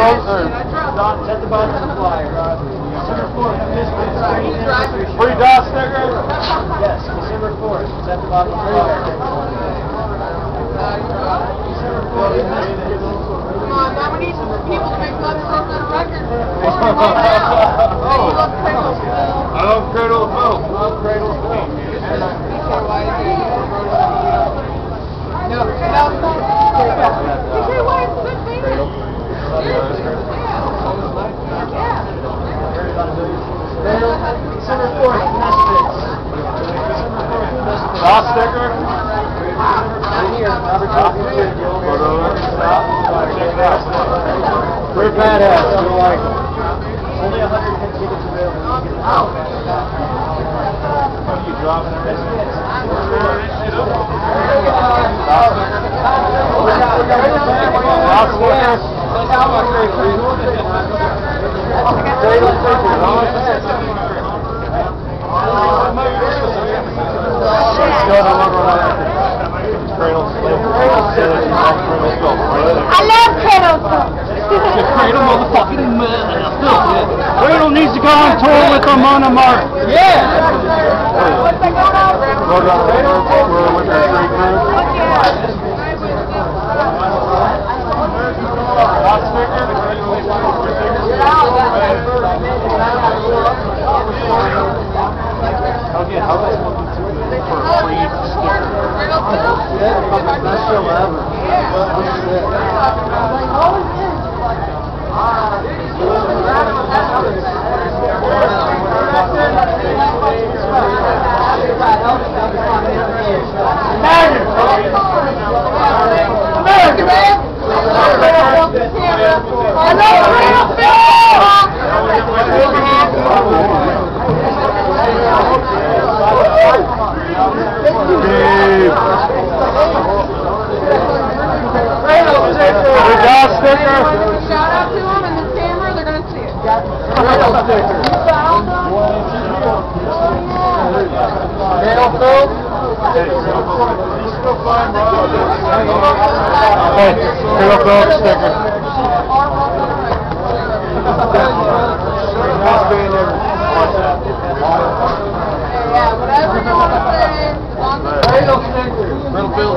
Set the bottom of the flyer. December 4th, Misfits. Free dot sticker? Yes, December 4th. Set the bottom of the flyer. December 4th, Misfits. Come on, now we need some people to make fun of on a record. I love Cradle of Filth. I love Cradle of Filth. No. December 4th, Misfits. Dot sticker? Right here, number 23. Check it out. We're badass. You like it. Only 110 tickets available. You dropping everything? I love Cradle. Cradle motherfucking Cradle needs to go on tour with them on a mark. Yeah! Roadrunner with their street crew. How about looking for a free sticker? American man! I know Sticker. Shout out to them and the camera, they're going to see it. Hey, Cradle Filth sticker. Yeah, whatever you want to say. Cradle sticker. Cradle Filth.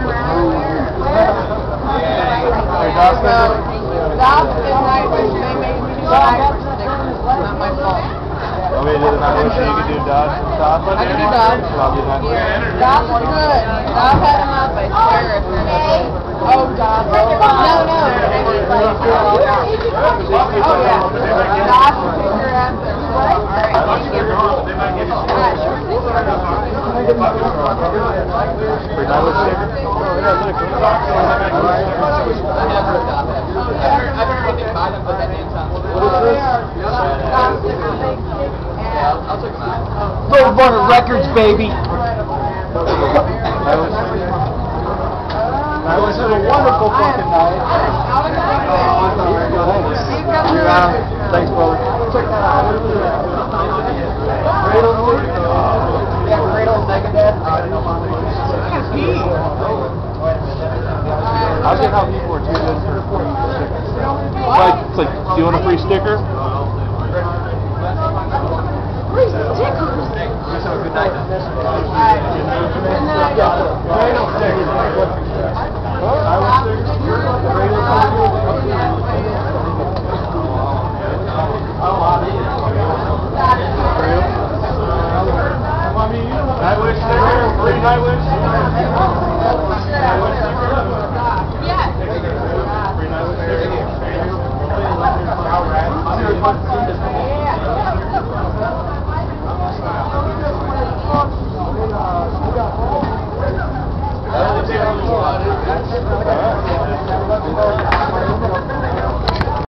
Stop and night wish. They made me do a night wish sticker. It's not my fault. Want me to do the night wish? You can do Dodge and Todd? I can do Dodge. I'll do that. Dodge is good. Dodge had enough, I swear. Oh, Dodge. No. Oh, yeah. Dodge will kick your ass there. Alright. Free night wish sticker? Roadrunner Records, baby. That was a wonderful fucking night. Thanks, brother. Check that out. Cradle Megadeth. I get how people are tuned in for free stickers. It's like, do you want a free sticker? Free stickers? Have a good night. Cradle sticker. Night wish sticker, free night wish.